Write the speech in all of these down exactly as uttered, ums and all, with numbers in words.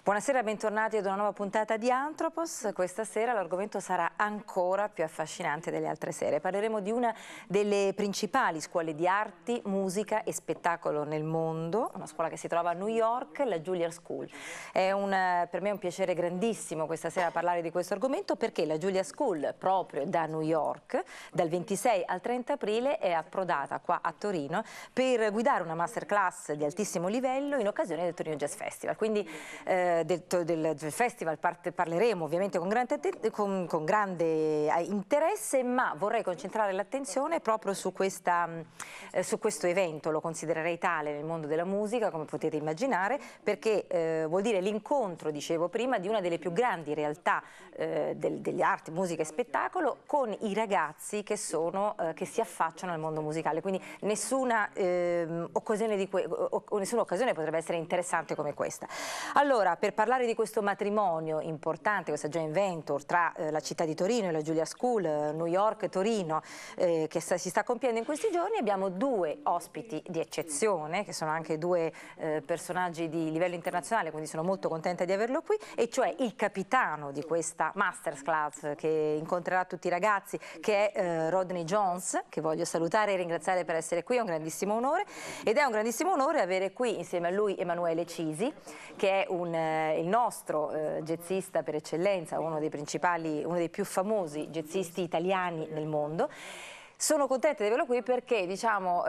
Buonasera, bentornati ad una nuova puntata di Anthropos. Questa sera l'argomento sarà ancora più affascinante delle altre sere. Parleremo di una delle principali scuole di arti, musica e spettacolo nel mondo, una scuola che si trova a New York, la Juilliard School. È un, per me è un piacere grandissimo questa sera parlare di questo argomento, perché la Juilliard School, proprio da New York, dal ventisei al trenta aprile è approdata qua a Torino per guidare una masterclass di altissimo livello in occasione del Torino Jazz Festival. Quindi eh, Del, del, del festival parleremo ovviamente con grande, con, con grande interesse, ma vorrei concentrare l'attenzione proprio su, questa, eh, su questo evento. Lo considererei tale nel mondo della musica, come potete immaginare, perché eh, vuol dire l'incontro, dicevo prima, di una delle più grandi realtà eh, del, degli arti, musica e spettacolo con i ragazzi che, sono, eh, che si affacciano al mondo musicale. Quindi nessuna, eh, occasione di que o, o nessuna occasione potrebbe essere interessante come questa. Allora, per parlare di questo matrimonio importante, questo joint venture tra eh, la città di Torino e la Juilliard School, eh, New York e Torino, eh, che sta, si sta compiendo in questi giorni, abbiamo due ospiti di eccezione, che sono anche due eh, personaggi di livello internazionale, quindi sono molto contenta di averlo qui, e cioè il capitano di questa masterclass che incontrerà tutti i ragazzi, che è eh, Rodney Jones, che voglio salutare e ringraziare per essere qui, è un grandissimo onore, ed è un grandissimo onore avere qui insieme a lui Emanuele Cisi, che è un il nostro eh, jazzista per eccellenza, uno dei principali, uno dei più famosi jazzisti italiani nel mondo. Sono contenta di averlo qui perché, diciamo,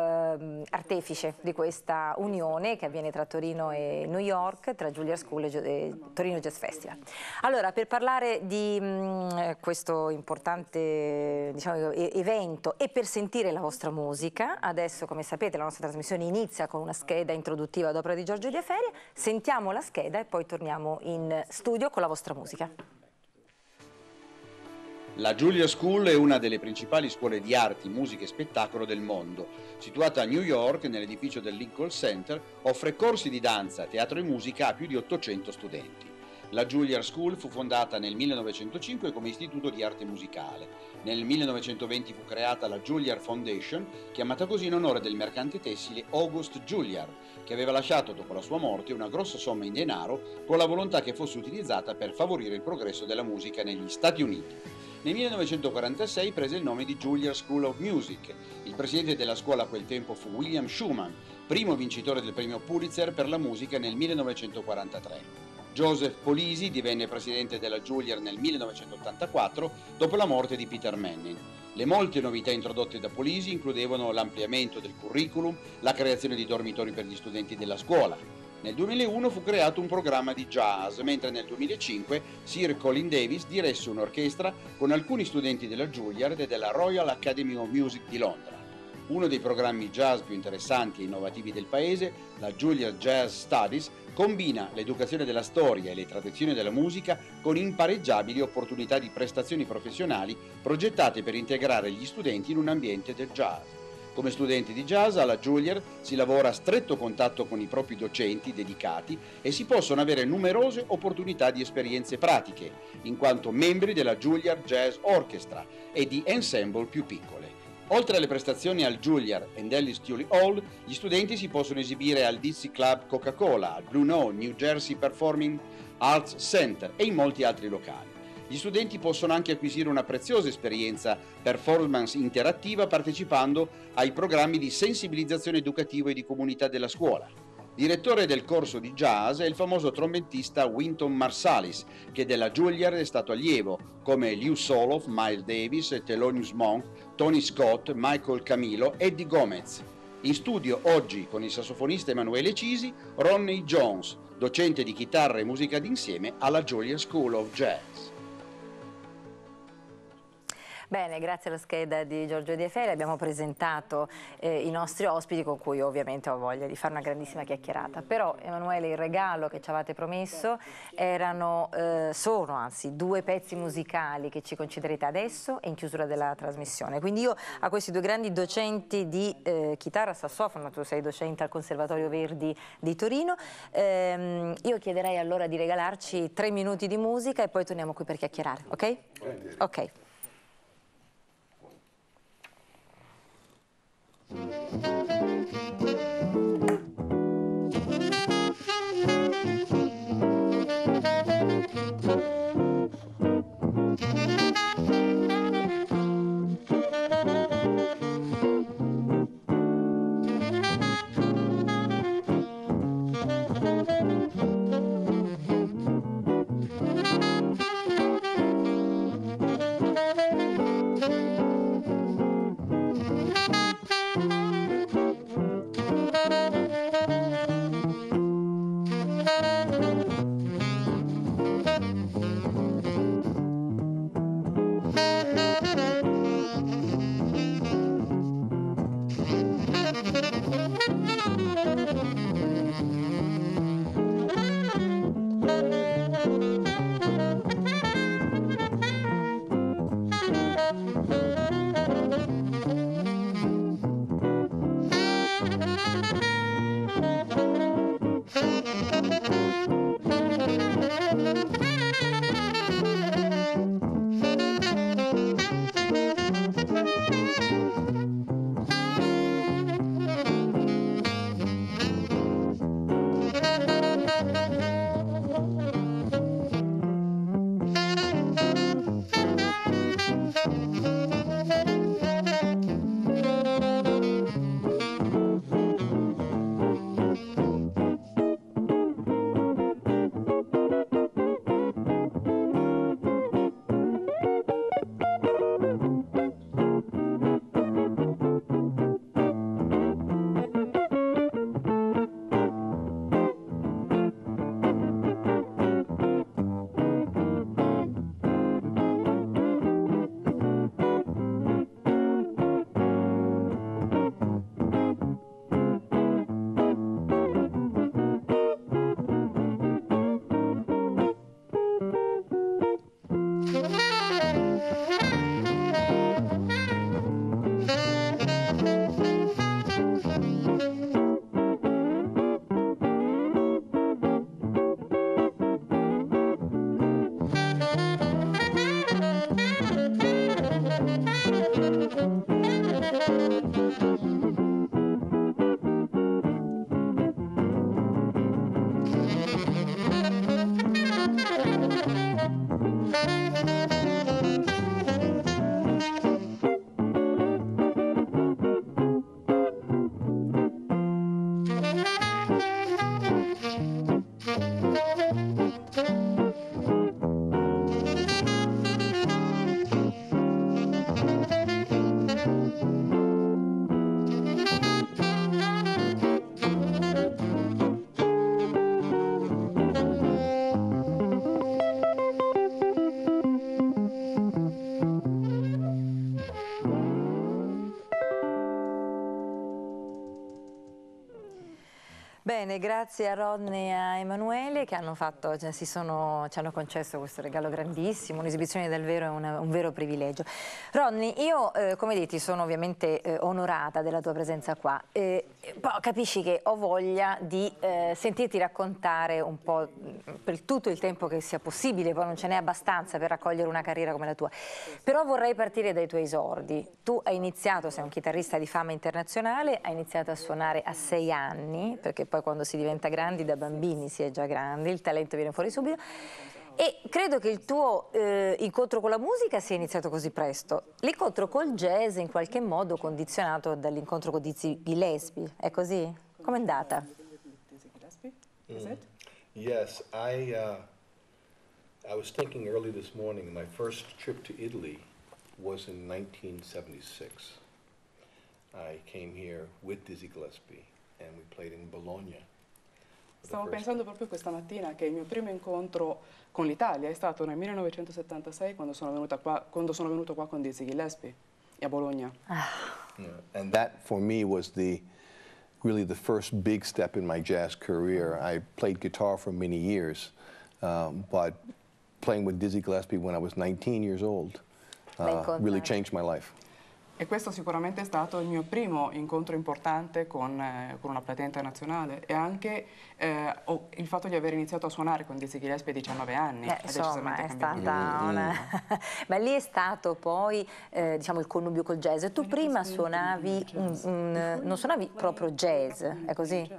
eh, artefice di questa unione che avviene tra Torino e New York, tra Juilliard School e, e Torino Jazz Festival. Allora, per parlare di mh, questo importante, diciamo, evento e per sentire la vostra musica, adesso, come sapete, la nostra trasmissione inizia con una scheda introduttiva ad opera di Giorgio Diaferia. Sentiamo la scheda e poi torniamo in studio con la vostra musica. La Juilliard School è una delle principali scuole di arti, musica e spettacolo del mondo. Situata a New York, nell'edificio del Lincoln Center, offre corsi di danza, teatro e musica a più di ottocento studenti. La Juilliard School fu fondata nel millenovecentocinque come istituto di arte musicale. Nel millenovecentoventi fu creata la Juilliard Foundation, chiamata così in onore del mercante tessile August Juilliard, che aveva lasciato dopo la sua morte una grossa somma in denaro con la volontà che fosse utilizzata per favorire il progresso della musica negli Stati Uniti. Nel millenovecentoquarantasei prese il nome di Juilliard School of Music. Il presidente della scuola a quel tempo fu William Schumann, primo vincitore del premio Pulitzer per la musica nel millenovecentoquarantatré. Joseph Polisi divenne presidente della Juilliard nel millenovecentottantaquattro dopo la morte di Peter Manning. Le molte novità introdotte da Polisi includevano l'ampliamento del curriculum, la creazione di dormitori per gli studenti della scuola. Nel duemilauno fu creato un programma di jazz, mentre nel duemilacinque Sir Colin Davis diresse un'orchestra con alcuni studenti della Juilliard e della Royal Academy of Music di Londra. Uno dei programmi jazz più interessanti e innovativi del paese, la Juilliard Jazz Studies, combina l'educazione della storia e le tradizioni della musica con impareggiabili opportunità di prestazioni professionali progettate per integrare gli studenti in un ambiente del jazz. Come studenti di jazz alla Juilliard si lavora a stretto contatto con i propri docenti dedicati e si possono avere numerose opportunità di esperienze pratiche, in quanto membri della Juilliard Jazz Orchestra e di ensemble più piccole. Oltre alle prestazioni al Juilliard and Ellis Tully Hall, gli studenti si possono esibire al Dixie Club Coca-Cola, al Blue Note, New Jersey Performing Arts Center e in molti altri locali. Gli studenti possono anche acquisire una preziosa esperienza performance interattiva partecipando ai programmi di sensibilizzazione educativo e di comunità della scuola. Direttore del corso di jazz è il famoso trombettista Wynton Marsalis, che della Juilliard è stato allievo, come Lew Soloff, Miles Davis, Thelonious Monk, Tony Scott, Michael Camilo, Eddie Gomez. In studio oggi con il sassofonista Emanuele Cisi, Rodney Jones, docente di chitarra e musica d'insieme alla Juilliard School of Jazz. Bene, grazie alla scheda di Giorgio Diaferia abbiamo presentato eh, i nostri ospiti, con cui ovviamente ho voglia di fare una grandissima chiacchierata. Però, Emanuele, il regalo che ci avete promesso erano, eh, sono anzi due pezzi musicali che ci concederete adesso e in chiusura della trasmissione. Quindi io a questi due grandi docenti di eh, chitarra, sassofono, tu sei docente al Conservatorio Verdi di Torino, ehm, io chiederei allora di regalarci tre minuti di musica e poi torniamo qui per chiacchierare, ok? Ok. Thank you. Bene, grazie a Rodney e a Emanuele che hanno fatto, cioè, si sono, ci hanno concesso questo regalo grandissimo, un'esibizione del vero è una, un vero privilegio. Rodney, io eh, come dite sono ovviamente eh, onorata della tua presenza qua, eh, poi capisci che ho voglia di eh, sentirti raccontare un po' per tutto il tempo che sia possibile, poi non ce n'è abbastanza per raccogliere una carriera come la tua, però vorrei partire dai tuoi esordi. Tu hai iniziato, sei un chitarrista di fama internazionale, hai iniziato a suonare a sei anni, perché poi quando si diventa grandi, da bambini si è già grandi, il talento viene fuori subito, e credo che il tuo eh, incontro con la musica sia iniziato così presto. L'incontro col jazz in qualche modo condizionato dall'incontro con Dizzy Gillespie, è così? Com'è andata? Mm. Yes, I, uh, I was thinking early this morning, my first trip to Italy was in nineteen seventy-six. I came here with Dizzy Gillespie and we played in Bologna. Stavo pensando proprio questa mattina che il mio primo incontro con l'Italia è stato nel millenovecentosettantasei quando sono, venuta qua, quando sono venuto qua con Dizzy Gillespie a Bologna. Ah. Yeah. And that for me was the really the first big step in my jazz career. I played guitar for many years, um, but playing with Dizzy Gillespie when I was nineteen years old uh, really changed my life. E questo sicuramente è stato il mio primo incontro importante con, eh, con una platea internazionale e anche eh, oh, il fatto di aver iniziato a suonare con Dizzy Gillespie a diciannove anni. Eh, è insomma, è stata mm. una... Ma lì è stato poi eh, diciamo il connubio col jazz. Tu prima suonavi, un, un, non suonavi proprio jazz, è così?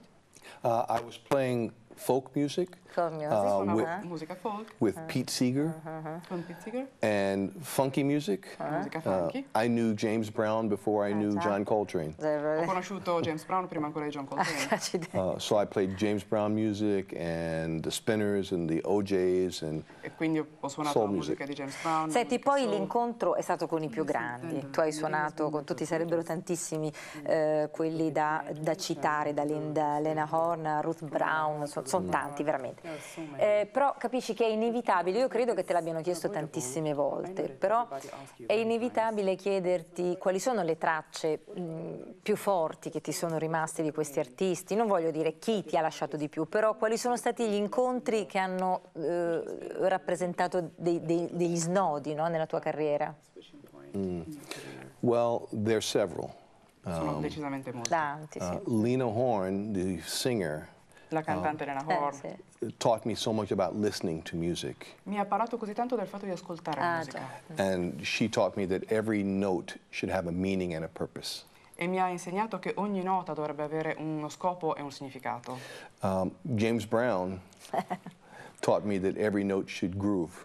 Uh, I was playing folk music, folk music. Uh, with, uh-huh. musica folk with uh-huh. Pete Seeger, uh-huh. con Pete Seeger, and funky music. Uh-huh. Musica funky. Uh, I knew James Brown before I knew John Coltrane. Ho conosciuto James Brown prima ancora di John Coltrane. uh, so I played James Brown music and the Spinners and the O Js and e quindi ho suonato la musica di James Brown. Senti, poi l'incontro è stato con i più grandi. Tu hai suonato con tutti, sarebbero tantissimi eh, quelli da, da citare, da Linda, Lena Horne, Ruth Brown, sono son tanti veramente. Eh, però capisci che è inevitabile, io credo che te l'abbiano chiesto tantissime volte, però è inevitabile chiederti quali sono le tracce mh, più forti che ti sono rimaste di questi artisti. Non voglio dire chi ti ha lasciato di più, però quali sono stati gli incontri che hanno eh, rappresentato dei, dei, degli snodi, no, nella tua carriera? Mm. Well, there's several. Sono um, decisamente molti. Tanti, sì. uh, Lena Horne, the singer, la cantante Lena Horne, eh, sì. taught me so much about listening to music. Mi ha parlato così tanto del fatto di ascoltare ah, la musica. Già. And she taught me that every note should have a meaning and a purpose. E mi ha insegnato che ogni nota dovrebbe avere uno scopo e un significato. Um, James Brown taught me that every note should groove.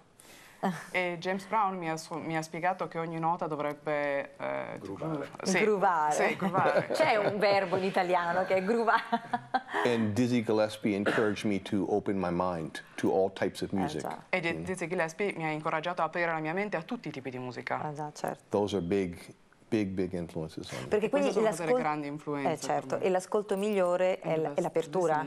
E James Brown mi ha, mi ha spiegato che ogni nota dovrebbe eh, groovare. Sì, groovare. Sì, groovare. C'è un verbo in italiano che è groovare. And Dizzy Gillespie encouraged me to open my mind to all types of music. Eh, e Dizzy Gillespie mi ha incoraggiato a aprire la mia mente a tutti i tipi di musica. Ah, già, certo. Those are big, big, big influences on me. Perché quindi sono delle grandi influenze. Eh, certo, e l'ascolto migliore è l'apertura.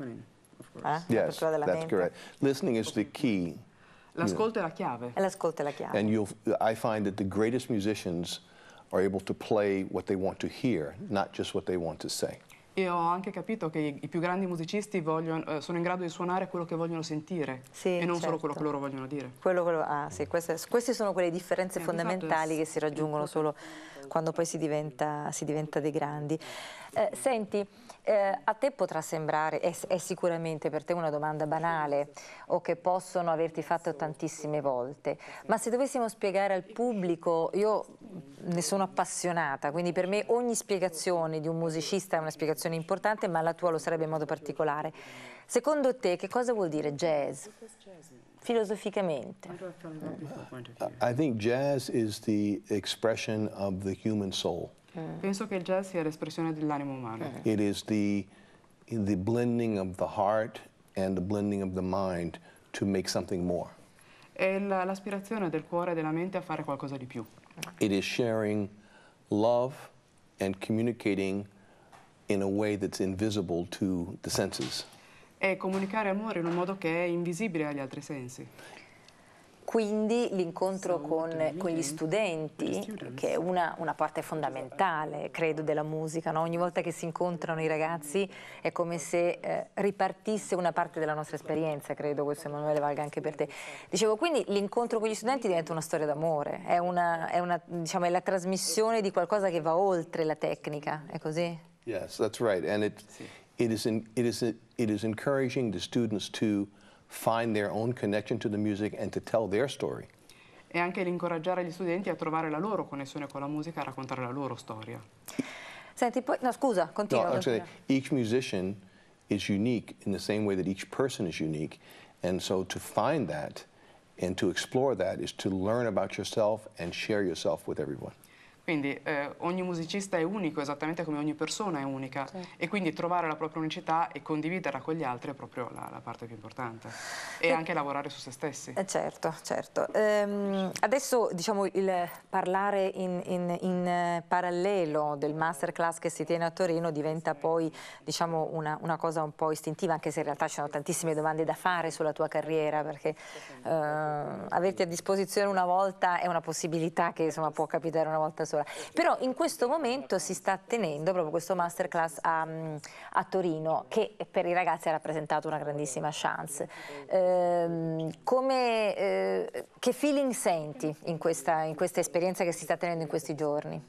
Eh? Yes, that's mente. correct. Listening is the key. L'ascolto è la chiave. E l'ascolto è la chiave. And you'll, I find that the greatest musicians are able to play what they want to hear, not just what they want to say. E ho anche capito che i, i più grandi musicisti vogliono, eh, sono in grado di suonare quello che vogliono sentire sì, e non certo. solo quello che loro vogliono dire. Quello, quello, ah, sì, queste, queste sono quelle differenze fondamentali che si raggiungono solo quando poi si diventa, si diventa dei grandi. Eh, senti, eh, a te potrà sembrare, è, è sicuramente per te una domanda banale o che possono averti fatto tantissime volte, ma se dovessimo spiegare al pubblico, io ne sono appassionata, quindi per me ogni spiegazione di un musicista è una spiegazione importante, ma la tua lo sarebbe in modo particolare. Secondo te che cosa vuol dire jazz? Filosoficamente. I think jazz is the expression of the human soul. Mm. Penso che il jazz sia l'espressione dell'animo umano. Mm. It is the, the blending of the heart and the blending of the mind to make something more. È l'aspirazione del cuore e della mente a fare qualcosa di più. It is sharing love and communicating in a way that's invisible to the senses. È comunicare amore in un modo che è invisibile agli altri sensi. Quindi l'incontro con, con gli studenti, che è una, una parte fondamentale, credo, della musica, no? Ogni volta che si incontrano i ragazzi è come se eh, ripartisse una parte della nostra esperienza, credo, questo Emanuele valga anche per te. Dicevo, quindi l'incontro con gli studenti diventa una storia d'amore, è, una, è, una, diciamo, è la trasmissione di qualcosa che va oltre la tecnica, è così? Yes, that's right, and it, it, is, in, it, is, it is encouraging the students to find their own connection to the music and to tell their story. E anche l'incoraggiare gli studenti a trovare la loro connessione con la musica e a raccontare la loro storia. Senti, poi, no scusa, continua. No, actually, each musician is unique in the same way that each person is unique, and so to find that and to explore that is to learn about yourself and share yourself with everyone. Quindi eh, ogni musicista è unico, esattamente come ogni persona è unica, certo. E quindi trovare la propria unicità e condividerla con gli altri è proprio la, la parte più importante. E anche lavorare su se stessi. Eh certo, certo. Ehm, adesso diciamo il parlare in, in, in parallelo del masterclass che si tiene a Torino diventa poi diciamo una, una cosa un po' istintiva, anche se in realtà ci sono tantissime domande da fare sulla tua carriera, perché eh, averti a disposizione una volta è una possibilità che insomma può capitare una volta sola. Però in questo momento si sta tenendo proprio questo masterclass a, a Torino, che per i ragazzi ha rappresentato una grandissima chance. Eh, come, eh, che feeling senti in questa, in questa esperienza che si sta tenendo in questi giorni?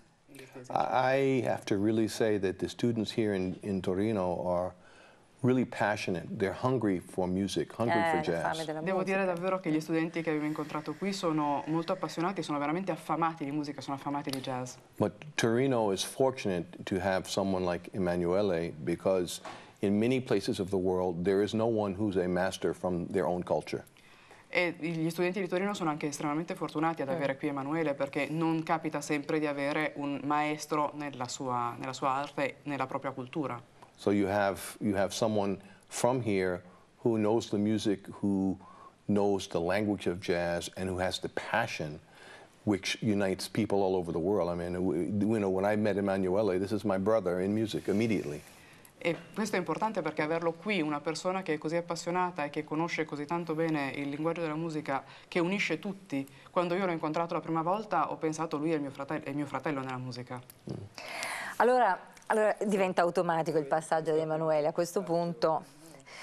I have to really say that the students here in, in Torino are really passionate. They're hungry for music, hungry eh, for jazz. Devo dire davvero che gli studenti che abbiamo incontrato qui sono molto appassionati, sono veramente affamati di musica, sono affamati di jazz. But Torino is fortunate to have someone like Emanuele, because in many places of the world there is no one who's a master from their own culture. E gli studenti di Torino sono anche estremamente fortunati ad avere qui Emanuele, perché non capita sempre di avere un maestro nella sua, nella sua arte, nella propria cultura. So you have, you have someone from here who knows the music, who knows the language of jazz, and who has the passion which unites people all over the world. I mean, you know, when I met Emanuele, this is my brother in music immediately. E questo è importante perché averlo qui, una persona che è così appassionata e che conosce così tanto bene il linguaggio della musica, che unisce tutti. Quando io l'ho incontrato la prima volta ho pensato lui è il mio fratello, è il mio fratello nella musica. Mm. Allora, allora diventa automatico il passaggio di Emanuele. A questo punto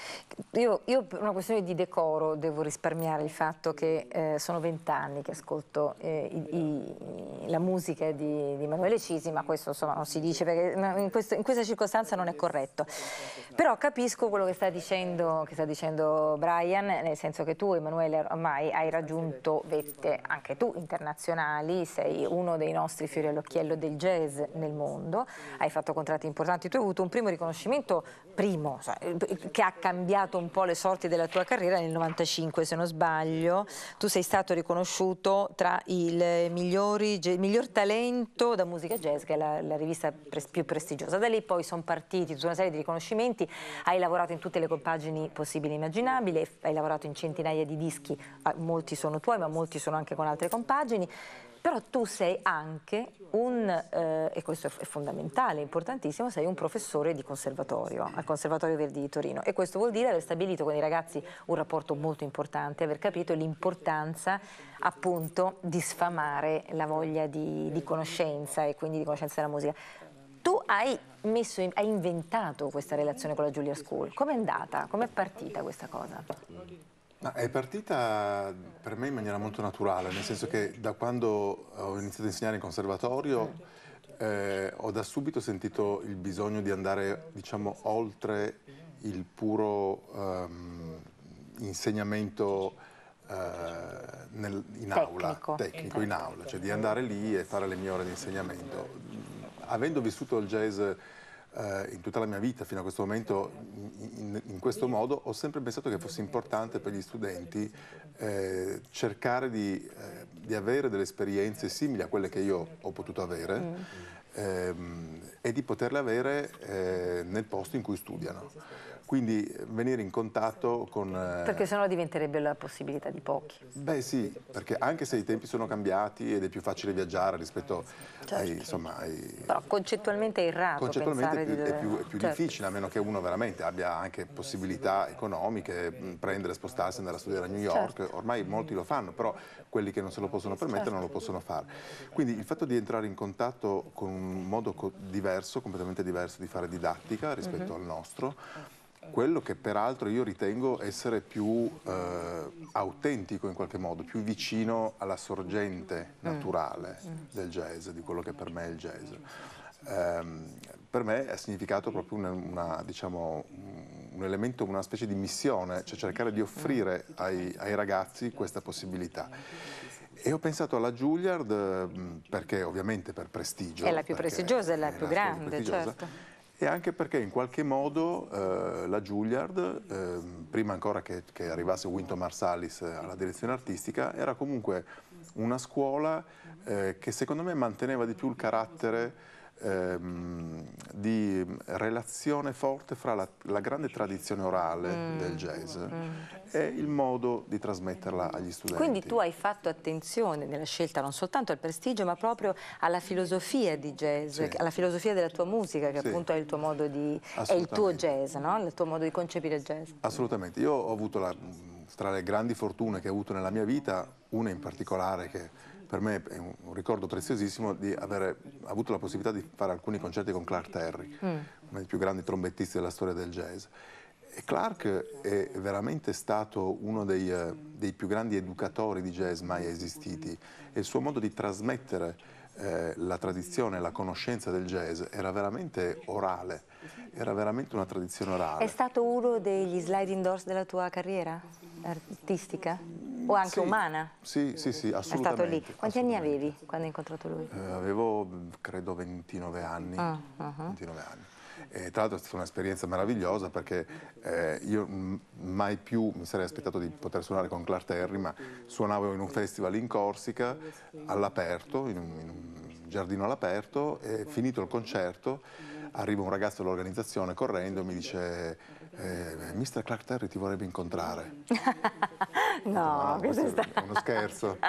io, io per una questione di decoro devo risparmiare il fatto che eh, sono vent'anni che ascolto eh, i, i, la musica di, di Emanuele Cisi, ma questo insomma non si dice perché in, questo, in questa circostanza non è corretto. Però capisco quello che sta dicendo, che sta dicendo Brian, nel senso che tu, Emanuele, ormai hai raggiunto vette anche tu internazionali, sei uno dei nostri fiori all'occhiello del jazz nel mondo, hai fatto contratti importanti, tu hai avuto un primo riconoscimento, primo, che ha cambiato un po' le sorti della tua carriera nel novantacinque, se non sbaglio. Tu sei stato riconosciuto tra il migliori, il miglior talento da musica jazz, che è la, la rivista pres, più prestigiosa. Da lì poi sono partiti tutta una serie di riconoscimenti, hai lavorato in tutte le compagini possibili e immaginabili, hai lavorato in centinaia di dischi, molti sono tuoi ma molti sono anche con altre compagini. Però tu sei anche un, eh, e questo è fondamentale, importantissimo, sei un professore di conservatorio, al Conservatorio Verdi di Torino, e questo vuol dire aver stabilito con i ragazzi un rapporto molto importante, aver capito l'importanza appunto di sfamare la voglia di, di conoscenza e quindi di conoscenza della musica. Tu hai, messo in, hai inventato questa relazione con la Juilliard School. Com'è andata? Com'è partita questa cosa? Ma è partita per me in maniera molto naturale, nel senso che da quando ho iniziato a insegnare in conservatorio eh, ho da subito sentito il bisogno di andare, diciamo, oltre il puro um, insegnamento uh, nel, in aula, tecnico, tecnico in aula, cioè di andare lì e fare le mie ore di insegnamento. Avendo vissuto il jazz Uh, in tutta la mia vita fino a questo momento in, in, in questo modo, ho sempre pensato che fosse importante per gli studenti eh, cercare di, eh, di avere delle esperienze simili a quelle che io ho potuto avere mm. ehm, e di poterle avere eh, nel posto in cui studiano. Quindi venire in contatto con... Eh... Perché sennò diventerebbe la possibilità di pochi. Beh sì, perché anche se i tempi sono cambiati ed è più facile viaggiare rispetto certo. ai, insomma, ai... Però concettualmente è errato concettualmente pensare è più, di è più, è più certo. difficile, a meno che uno veramente abbia anche possibilità economiche, prendere, spostarsi, andare a studiare a New York. Certo. Ormai molti lo fanno, però quelli che non se lo possono permettere certo. non lo possono fare. Quindi il fatto di entrare in contatto con un modo diverso, completamente diverso di fare didattica rispetto mm-hmm. al nostro, quello che peraltro io ritengo essere più eh, autentico in qualche modo, più vicino alla sorgente naturale mm. del jazz, di quello che per me è il jazz. Um, per me ha significato proprio una, una, diciamo, un elemento, una specie di missione, cioè cercare di offrire ai, ai ragazzi questa possibilità. E ho pensato alla Juilliard perché ovviamente per prestigio. È la più prestigiosa, è la più grande, certo. E anche perché in qualche modo eh, la Juilliard, eh, prima ancora che, che arrivasse Wynton Marsalis alla direzione artistica, era comunque una scuola eh, che secondo me manteneva di più il carattere ehm, di relazione forte fra la, la grande tradizione orale mm. del jazz mm. e il modo di trasmetterla agli studenti. Quindi tu hai fatto attenzione nella scelta non soltanto al prestigio ma proprio alla filosofia di jazz, sì. alla filosofia della tua musica che sì. appunto è il tuo modo di, è il tuo jazz, no? Il tuo modo di concepire il jazz. Assolutamente, io ho avuto la, tra le grandi fortune che ho avuto nella mia vita, una in particolare che per me è un ricordo preziosissimo di aver avuto la possibilità di fare alcuni concerti con Clark Terry, mm. uno dei più grandi trombettisti della storia del jazz. E Clark è veramente stato uno dei, dei più grandi educatori di jazz mai esistiti e il suo modo di trasmettere eh, la tradizione, la conoscenza del jazz era veramente orale, era veramente una tradizione orale. È stato uno degli sliding doors della tua carriera artistica? O anche sì, umana? Sì, sì, sì, assolutamente. È stato lì. Quanti anni avevi quando hai incontrato lui? Eh, avevo, credo, ventinove anni. Uh, uh-huh. ventinove anni. E tra l'altro è stata un'esperienza meravigliosa perché eh, io mai più mi sarei aspettato di poter suonare con Clark Terry, ma suonavo in un festival in Corsica, all'aperto, in, in un giardino all'aperto, e finito il concerto arriva un ragazzo dell'organizzazione correndo e mi dice eh, mister Clark Terry ti vorrebbe incontrare. No, no, questo è stato... uno scherzo.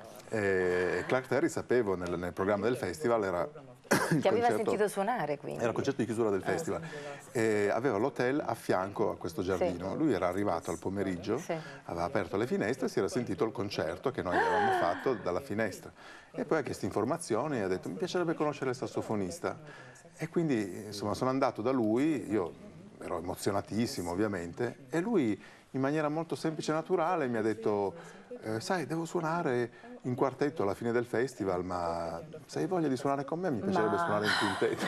E Clark Terry, sapevo, nel, nel programma del festival era Ti aveva sentito suonare, quindi? Era il concerto di chiusura del festival. E aveva l'hotel a fianco a questo giardino. Sì. Lui era arrivato al pomeriggio, sì. aveva aperto le finestre e si era sentito il concerto che noi avevamo fatto dalla finestra. E poi ha chiesto informazioni e ha detto mi piacerebbe conoscere il sassofonista. E quindi insomma sono andato da lui, io ero emozionatissimo ovviamente, e lui in maniera molto semplice e naturale mi ha detto eh, sai, devo suonare in quartetto alla fine del festival, ma se hai voglia di suonare con me mi piacerebbe ma... suonare in quintetto.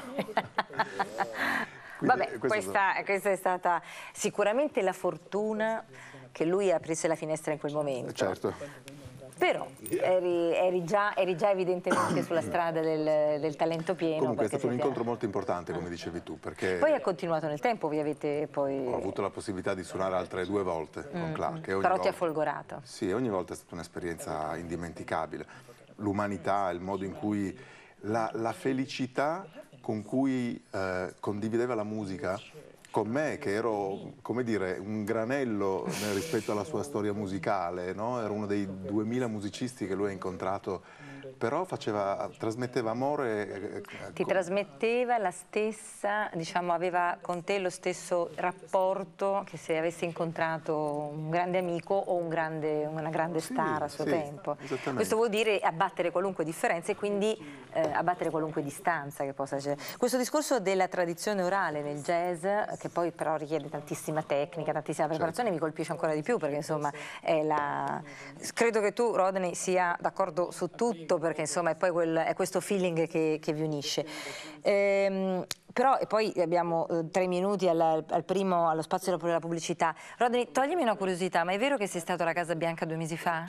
Quindi, Vabbè, questa, questa è stata sicuramente la fortuna che lui aprisse la finestra in quel momento. Certo. Però eri, eri, già, eri già evidentemente sulla strada del, del talento pieno. Comunque è stato un incontro molto importante, come dicevi tu, perché... Poi ha continuato nel tempo, vi avete poi... Ho avuto la possibilità di suonare altre due volte mm, con Clark. Però volta... ti ha folgorato. Sì, ogni volta è stata un'esperienza indimenticabile. L'umanità, il modo in cui... La, la felicità con cui eh, condivideva la musica con me, che ero, come dire, un granello rispetto alla sua storia musicale, no? Ero uno dei duemila musicisti che lui ha incontrato però faceva, trasmetteva amore. Ti trasmetteva la stessa, diciamo, aveva con te lo stesso rapporto che se avessi incontrato un grande amico o un grande, una grande star a suo sì, tempo. Questo vuol dire abbattere qualunque differenza e quindi eh, abbattere qualunque distanza che possa essere. Questo discorso della tradizione orale nel jazz, che poi però richiede tantissima tecnica, tantissima preparazione, certo. mi colpisce ancora di più perché insomma è la... credo che tu, Rodney, sia d'accordo su tutto perché insomma è poi quel, è questo feeling che, che vi unisce. Ehm, Però, e poi abbiamo eh, tre minuti al, al primo, allo spazio della pubblicità. Rodney, toglimi una curiosità, ma è vero che sei stato alla Casa Bianca due mesi fa?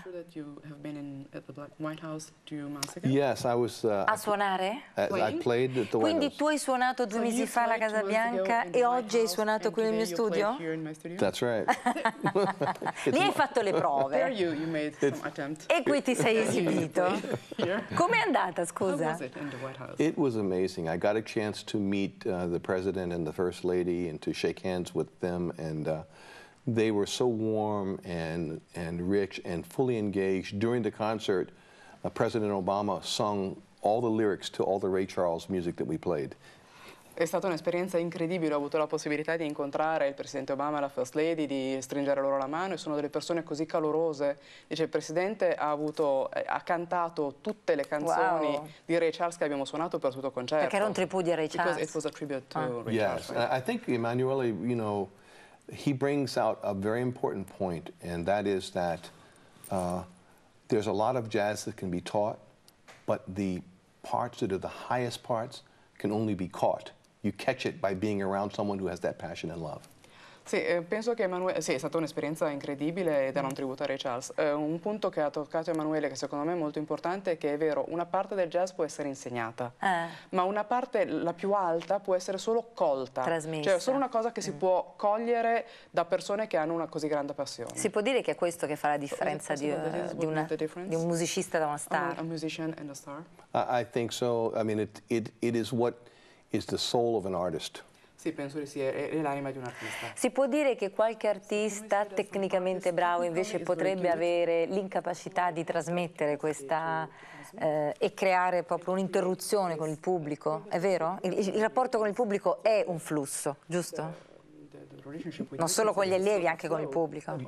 Yes, I was, uh, a suonare? I, I played at the Quindi White House. tu hai suonato due mesi fa alla Casa Bianca e oggi hai suonato qui nel mio studio? That's right. Lì hai fatto le prove. E qui ti sei esibito. Com'è andata, scusa? It was amazing. I got a chance to meet Uh, the President and the First Lady and to shake hands with them, and uh, they were so warm and, and rich and fully engaged. During the concert, uh, President Obama sung all the lyrics to all the Ray Charles music that we played. È stata un'esperienza incredibile, ho avuto la possibilità di incontrare il Presidente Obama e la First Lady, di stringere loro la mano e sono delle persone così calorose. Dice, il Presidente ha, avuto, ha cantato tutte le canzoni wow. di Ray Charles che abbiamo suonato per tutto il concerto. Perché era un tripudio a Ray Charles. Because it was a tribute to ah. Ray yes. Charles. Right? I think Emanuele, you know, he brings out a very important point, and that is that uh, there's a lot of jazz that can be taught, but the parts that are the highest parts can only be caught. You catch it by being around someone who has that passion and love. Sì, eh, penso che Emanuele, sì, è stata un'esperienza incredibile ed era un tributo a Ray Charles. Eh, un punto che ha toccato Emanuele, che secondo me è molto importante, è che è vero, una parte del jazz può essere insegnata, eh. ma una parte, la più alta, può essere solo colta. Trasmessa. Cioè, solo una cosa che si mm. può cogliere da persone che hanno una così grande passione. Si può dire che è questo che fa la differenza di, uh, di, una, di un musicista da una star? A, a musician and a star? I, I think so. I mean, it, it, it is what is the soul of an artist. Sì, penso che sia è l'anima di un artista. Si può dire che qualche artista tecnicamente bravo invece potrebbe avere l'incapacità di trasmettere questa eh, e creare proprio un'interruzione con il pubblico, è vero? Il, il rapporto con il pubblico è un flusso, giusto? Non solo con gli allievi, anche con il pubblico.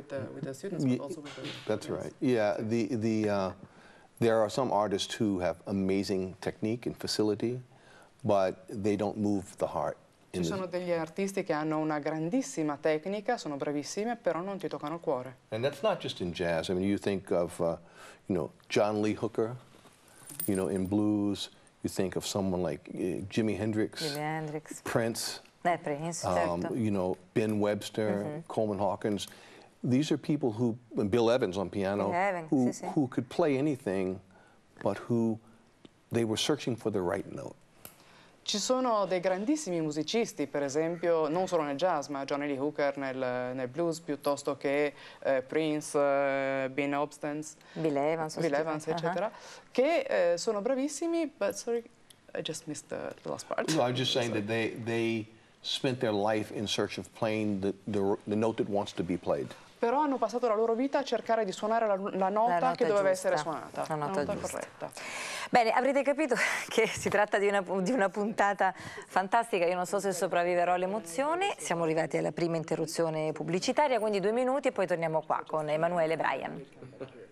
That's right. Yeah, the, the, uh, there are some artists who have amazing technique and facility, but they don't move the heart. Ci sono degli artisti che hanno una grandissima tecnica, sono bravissimi, però non ti toccano il cuore. And that's not just in jazz. I mean, you think of, uh, you know, John Lee Hooker, you know, in blues. You think of someone like uh, Jimi Hendrix, Jimi Hendrix, Prince, eh, Prince, um, certo. you know, Ben Webster, mm-hmm. Coleman Hawkins. These are people who, and Bill Evans on piano, Evans, who, sì, sì. who could play anything, but who they were searching for the right note. Ci sono dei grandissimi musicisti, per esempio, non solo nel jazz, ma Johnny Lee Hooker nel, nel blues, piuttosto che eh, Prince, eh, Ben Hobstens, Bill Evans, Bill Evans eccetera, uh-huh. che eh, sono bravissimi, but sorry, I just missed the, the last part. No, I was just saying sorry. that they, they spent their life in search of playing the, the, the note that wants to be played. Però hanno passato la loro vita a cercare di suonare la, la, nota, la nota che doveva giusta, essere suonata, la nota, la nota giusta. corretta. Bene, avrete capito che si tratta di una, di una puntata fantastica, io non so se sopravviverò all'emozione, siamo arrivati alla prima interruzione pubblicitaria, quindi due minuti e poi torniamo qua con Emanuele Bryan.